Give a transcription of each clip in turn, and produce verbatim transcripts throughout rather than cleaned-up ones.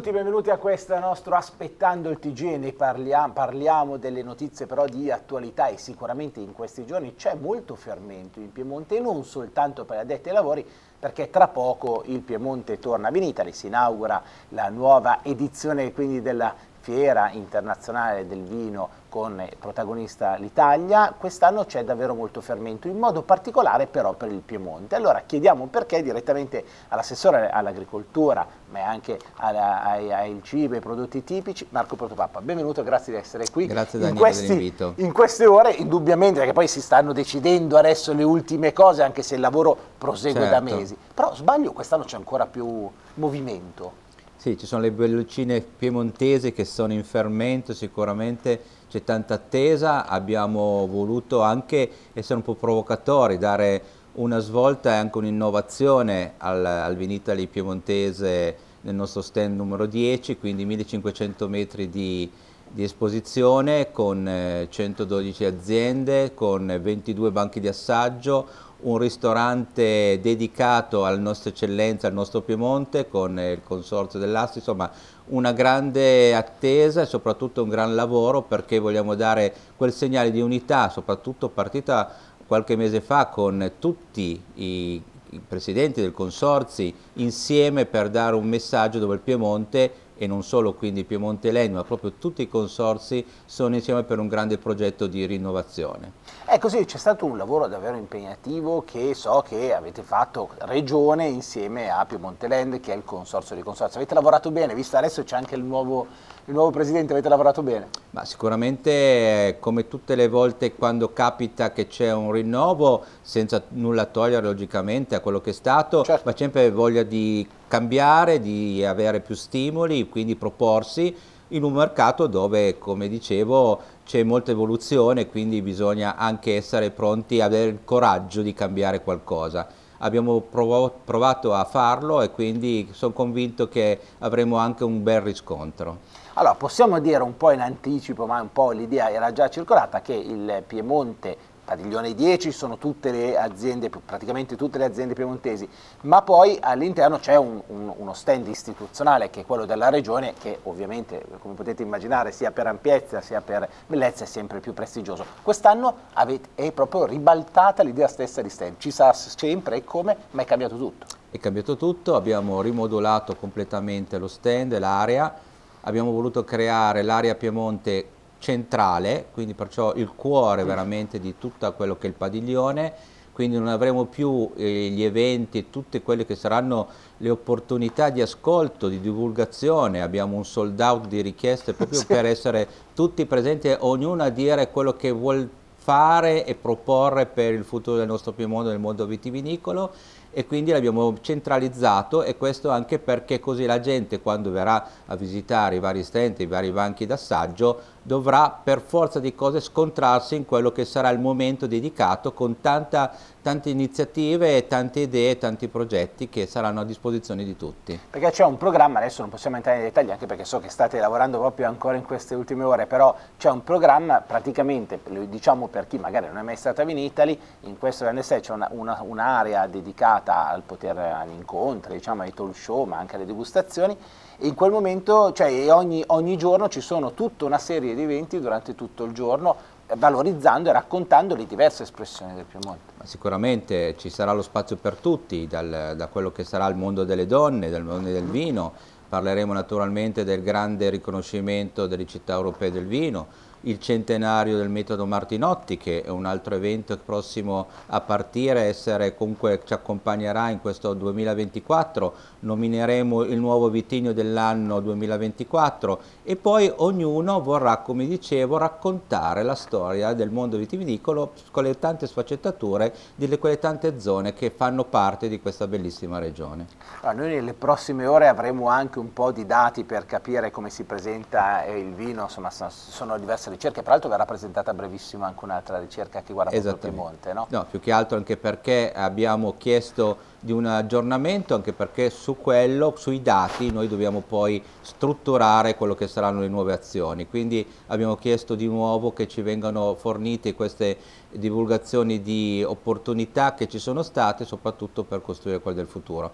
tutti, benvenuti a questo nostro Aspettando il T G. Ne parliamo, parliamo delle notizie però di attualità e sicuramente in questi giorni c'è molto fermento in Piemonte, e non soltanto per gli addetti ai lavori, perché tra poco il Piemonte torna a Vinitaly, si inaugura la nuova edizione quindi della Fiera Internazionale del Vino con protagonista l'Italia. Quest'anno c'è davvero molto fermento, in modo particolare però per il Piemonte. Allora chiediamo perché direttamente all'assessore all'agricoltura, ma anche alla, ai, ai cibi, ai prodotti tipici, Marco Protopappa. Benvenuto, grazie di essere qui. Grazie Daniele dell'invito. In queste ore, indubbiamente, perché poi si stanno decidendo adesso le ultime cose, anche se il lavoro prosegue certo. da mesi. Però sbaglio, quest'anno c'è ancora più movimento. Sì, ci sono le bollicine piemontesi che sono in fermento, sicuramente c'è tanta attesa, abbiamo voluto anche essere un po' provocatori, dare una svolta e anche un'innovazione al, al Vinitaly piemontese nel nostro stand numero dieci, quindi millecinquecento metri di, di esposizione con eh, centododici aziende, con ventidue banchi di assaggio, un ristorante dedicato alla nostra eccellenza, al nostro Piemonte con il consorzio dell'Asti, insomma una grande attesa e soprattutto un gran lavoro, perché vogliamo dare quel segnale di unità, soprattutto partita qualche mese fa con tutti i, i presidenti del consorzi insieme per dare un messaggio dove il Piemonte, e non solo quindi Piemonte Legno, ma proprio tutti i consorzi sono insieme per un grande progetto di rinnovazione. Ecco sì, c'è stato un lavoro davvero impegnativo che so che avete fatto regione insieme a Piemonte Land, che è il consorzio di consorzi. Avete lavorato bene, visto adesso c'è anche il nuovo, il nuovo presidente, avete lavorato bene? Ma sicuramente, come tutte le volte quando capita che c'è un rinnovo, senza nulla togliere logicamente a quello che è stato, certo. ma sempre voglia di cambiare, di avere più stimoli, quindi proporsi in un mercato dove, come dicevo, c'è molta evoluzione, quindi bisogna anche essere pronti, avere il coraggio di cambiare qualcosa. Abbiamo provato a farlo e quindi sono convinto che avremo anche un bel riscontro. Allora, possiamo dire un po' in anticipo, ma un po' l'idea era già circolata, che il Piemonte Padiglione dieci sono tutte le aziende, praticamente tutte le aziende piemontesi, ma poi all'interno c'è un, un, uno stand istituzionale che è quello della regione, che ovviamente, come potete immaginare, sia per ampiezza sia per bellezza è sempre più prestigioso. Quest'anno è proprio ribaltata l'idea stessa di stand, ci sarà sempre e come, ma è cambiato tutto. È cambiato tutto, abbiamo rimodulato completamente lo stand, l'area, abbiamo voluto creare l'area Piemonte centrale, quindi perciò il cuore veramente di tutto quello che è il padiglione, quindi non avremo più eh, gli eventi e tutte quelle che saranno le opportunità di ascolto, di divulgazione. Abbiamo un sold out di richieste proprio sì. per essere tutti presenti, ognuno a dire quello che vuol fare e proporre per il futuro del nostro Piemonte, del mondo vitivinicolo, e quindi l'abbiamo centralizzato, e questo anche perché così la gente, quando verrà a visitare i vari stand, i vari banchi d'assaggio, dovrà per forza di cose scontrarsi in quello che sarà il momento dedicato, con tanta, tante iniziative, tante idee, tanti progetti che saranno a disposizione di tutti. Perché c'è un programma, adesso non possiamo entrare nei dettagli anche perché so che state lavorando proprio ancora in queste ultime ore, però c'è un programma praticamente, diciamo per chi magari non è mai stato a Vinitaly, in questo grande set c'è un'area una, dedicata al poter, agli incontri, diciamo, ai talk show, ma anche alle degustazioni. E in quel momento, cioè ogni, ogni giorno ci sono tutta una serie di eventi durante tutto il giorno, valorizzando e raccontando le diverse espressioni del Piemonte. Ma sicuramente ci sarà lo spazio per tutti, dal, da quello che sarà il mondo delle donne, del mondo del vino. Parleremo naturalmente del grande riconoscimento delle città europee del vino, il centenario del metodo Martinotti, che è un altro evento prossimo a partire, essere, comunque ci accompagnerà in questo duemilaventiquattro, nomineremo il nuovo vitigno dell'anno duemilaventiquattro, e poi ognuno vorrà, come dicevo, raccontare la storia del mondo vitivinicolo con le tante sfaccettature di quelle tante zone che fanno parte di questa bellissima regione. Allora, noi nelle prossime ore avremo anche un po' di dati per capire come si presenta il vino, insomma sono diverse ricerche, peraltro verrà presentata a brevissimo anche un'altra ricerca che guarda proprio il Piemonte, no? No, più che altro anche perché abbiamo chiesto di un aggiornamento, anche perché su quello, sui dati, noi dobbiamo poi strutturare quello che saranno le nuove azioni, quindi abbiamo chiesto di nuovo che ci vengano fornite queste divulgazioni di opportunità che ci sono state, soprattutto per costruire quelle del futuro.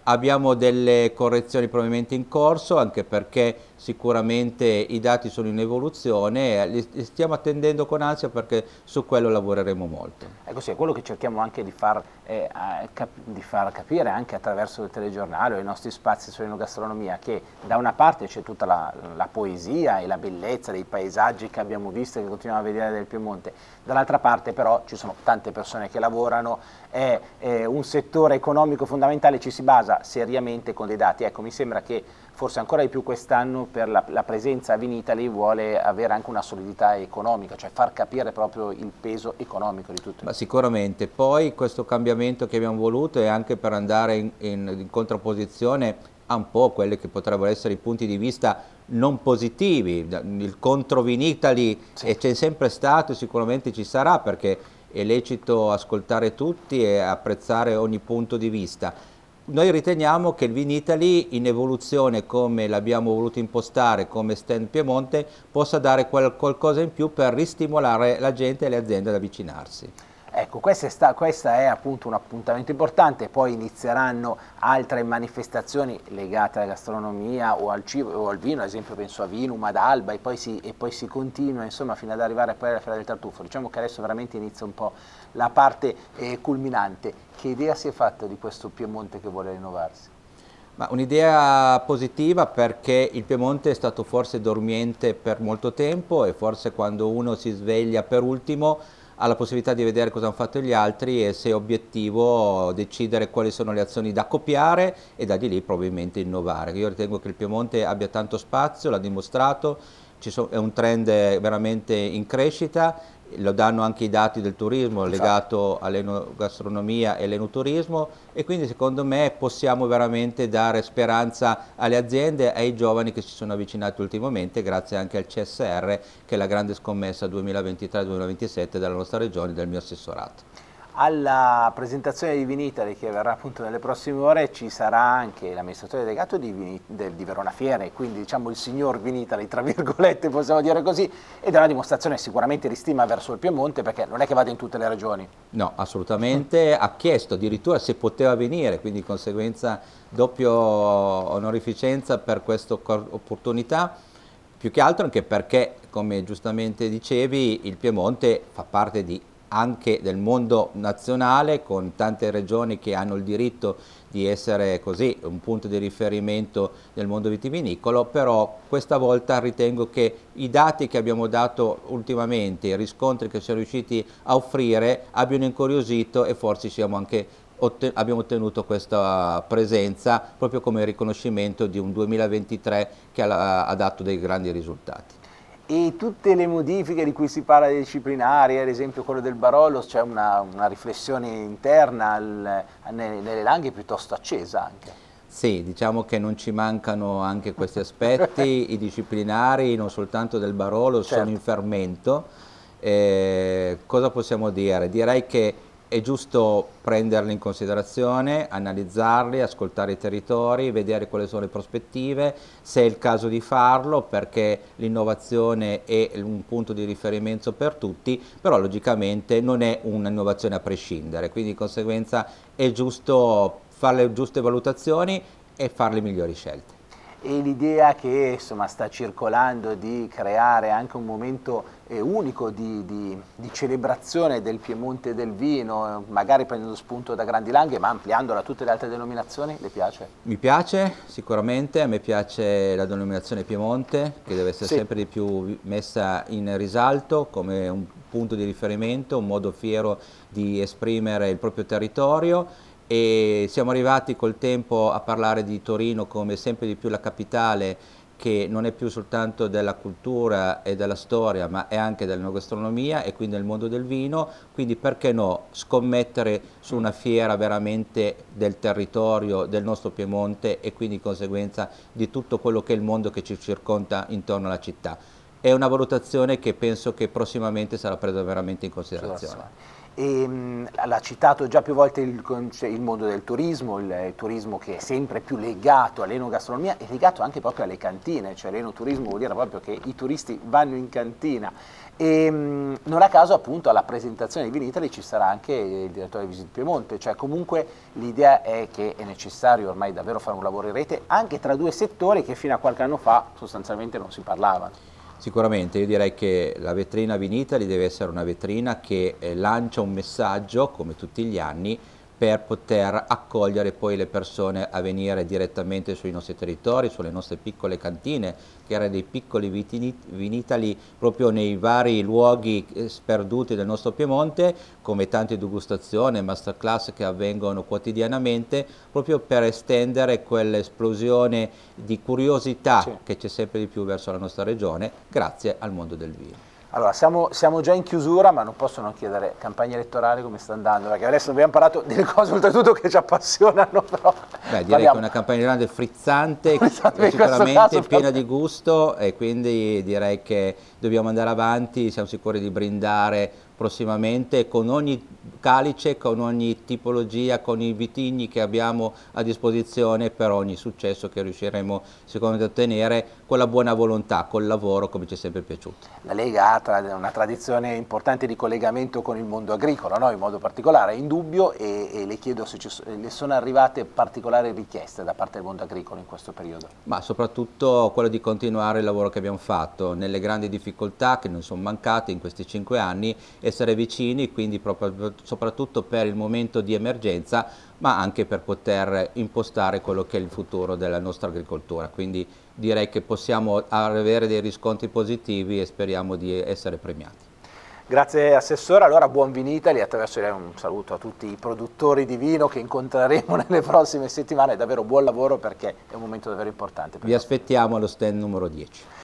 Abbiamo delle correzioni probabilmente in corso, anche perché sicuramente i dati sono in evoluzione e li stiamo attendendo con ansia, perché su quello lavoreremo molto. Ecco sì, è quello che cerchiamo anche di far, eh, cap di far capire anche attraverso il telegiornale o i nostri spazi sull'enogastronomia, che da una parte c'è tutta la, la poesia e la bellezza dei paesaggi che abbiamo visto e che continuiamo a vedere del Piemonte, dall'altra parte però ci sono tante persone che lavorano, è, è un settore economico fondamentale, ci si basa seriamente con dei dati. Ecco, mi sembra che forse ancora di più quest'anno per la, la presenza a Vinitaly vuole avere anche una solidità economica, cioè far capire proprio il peso economico di tutto. Ma sicuramente, poi questo cambiamento che abbiamo voluto è anche per andare in, in, in contrapposizione a un po' quelli che potrebbero essere i punti di vista non positivi, il contro Vinitaly, sì. E c'è sempre stato e sicuramente ci sarà, perché è lecito ascoltare tutti e apprezzare ogni punto di vista. Noi riteniamo che il Vinitaly in evoluzione, come l'abbiamo voluto impostare come stand Piemonte, possa dare qual qualcosa in più per ristimolare la gente e le aziende ad avvicinarsi. Ecco, questa è, sta, questa è appunto un appuntamento importante, poi inizieranno altre manifestazioni legate alla gastronomia o al cibo o al vino, ad esempio penso a Vinum, ad Alba, e poi si, e poi si continua insomma fino ad arrivare poi alla Fiera del Tartufo. Diciamo che adesso veramente inizia un po' la parte eh, culminante. Che idea si è fatta di questo Piemonte che vuole rinnovarsi? Un'idea positiva, perché il Piemonte è stato forse dormiente per molto tempo e forse quando uno si sveglia per ultimo ha la possibilità di vedere cosa hanno fatto gli altri e, se obiettivo, decidere quali sono le azioni da copiare e da di lì probabilmente innovare. Io ritengo che il Piemonte abbia tanto spazio, l'ha dimostrato, ci sono, è un trend veramente in crescita, lo danno anche i dati del turismo legato all'enogastronomia e all'enoturismo, e quindi secondo me possiamo veramente dare speranza alle aziende e ai giovani che si sono avvicinati ultimamente, grazie anche al C S R, che è la grande scommessa duemilaventitré duemilaventisette della nostra regione e del mio assessorato. Alla presentazione di Vinitaly, che verrà appunto nelle prossime ore, ci sarà anche l'amministratore delegato di, di Verona Fiere, quindi diciamo il signor Vinitaly, tra virgolette possiamo dire così, ed è una dimostrazione sicuramente di stima verso il Piemonte, perché non è che vada in tutte le regioni. No, assolutamente, ha chiesto addirittura se poteva venire, quindi di conseguenza doppio onorificenza per questa opportunità, più che altro anche perché, come giustamente dicevi, il Piemonte fa parte di anche del mondo nazionale, con tante regioni che hanno il diritto di essere così un punto di riferimento del mondo vitivinicolo, però questa volta ritengo che i dati che abbiamo dato ultimamente, i riscontri che siamo riusciti a offrire abbiano incuriosito, e forse siamo anche otten- abbiamo ottenuto questa presenza proprio come riconoscimento di un duemilaventitré che ha, ha dato dei grandi risultati. E tutte le modifiche di cui si parla dei disciplinari, ad esempio quello del Barolo, c'è una, una riflessione interna al, nelle, nelle Langhe piuttosto accesa anche. Sì, diciamo che non ci mancano anche questi aspetti, i disciplinari non soltanto del Barolo, certo, sono in fermento. Eh, cosa possiamo dire? Direi che è giusto prenderli in considerazione, analizzarli, ascoltare i territori, vedere quali sono le prospettive, se è il caso di farlo, perché l'innovazione è un punto di riferimento per tutti, però logicamente non è un'innovazione a prescindere, quindi di conseguenza è giusto fare le giuste valutazioni e fare le migliori scelte. E l'idea che insomma sta circolando di creare anche un momento eh, unico di, di, di celebrazione del Piemonte del vino, magari prendendo spunto da Grandi Langhe ma ampliandola a tutte le altre denominazioni, le piace? Mi piace sicuramente, a me piace la denominazione Piemonte, che deve essere sì. sempre di più messa in risalto come un punto di riferimento, un modo fiero di esprimere il proprio territorio. E siamo arrivati col tempo a parlare di Torino come sempre di più la capitale, che non è più soltanto della cultura e della storia, ma è anche dell'enogastronomia e quindi del mondo del vino, quindi perché no scommettere su una fiera veramente del territorio del nostro Piemonte e quindi di conseguenza di tutto quello che è il mondo che ci circonda intorno alla città. È una valutazione che penso che prossimamente sarà presa veramente in considerazione. E, mh, l'ha citato già più volte il, il mondo del turismo, il, il turismo che è sempre più legato all'enogastronomia, è legato anche proprio alle cantine, cioè l'enoturismo vuol dire proprio che i turisti vanno in cantina. E mh, non a caso appunto alla presentazione di Vinitaly ci sarà anche il direttore di Visit Piemonte, cioè comunque l'idea è che è necessario ormai davvero fare un lavoro in rete anche tra due settori che fino a qualche anno fa sostanzialmente non si parlavano. Sicuramente, io direi che la vetrina Vinitaly deve essere una vetrina che eh, lancia un messaggio, come tutti gli anni, per poter accogliere poi le persone a venire direttamente sui nostri territori, sulle nostre piccole cantine, creare dei piccoli Vinitaly proprio nei vari luoghi sperduti del nostro Piemonte, come tante degustazioni, masterclass che avvengono quotidianamente, proprio per estendere quell'esplosione di curiosità sì. che c'è sempre di più verso la nostra regione, grazie al mondo del vino. Allora, siamo, siamo già in chiusura, ma non posso non chiedere campagna elettorale come sta andando, perché adesso abbiamo parlato delle cose oltretutto che ci appassionano, però... Beh, direi parliamo. che è una campagna elettorale frizzante, sicuramente piena di gusto, e quindi direi che dobbiamo andare avanti, siamo sicuri di brindare prossimamente con ogni calice, con ogni tipologia, con i vitigni che abbiamo a disposizione per ogni successo che riusciremo secondo me ad ottenere, con la buona volontà, col lavoro, come ci è sempre piaciuto. La Lega ha una tradizione importante di collegamento con il mondo agricolo, no? In modo particolare, è indubbio, e, e le chiedo se ci, le sono arrivate particolari richieste da parte del mondo agricolo in questo periodo. Ma soprattutto quello di continuare il lavoro che abbiamo fatto, nelle grandi difficoltà che non sono mancate in questi cinque anni, essere vicini, quindi proprio, soprattutto per il momento di emergenza, ma anche per poter impostare quello che è il futuro della nostra agricoltura. Quindi direi che possiamo avere dei riscontri positivi e speriamo di essere premiati. Grazie Assessore, allora buon Vinitaly, attraverso lei un saluto a tutti i produttori di vino che incontreremo nelle prossime settimane, davvero buon lavoro perché è un momento davvero importante. Vi aspettiamo allo stand numero dieci.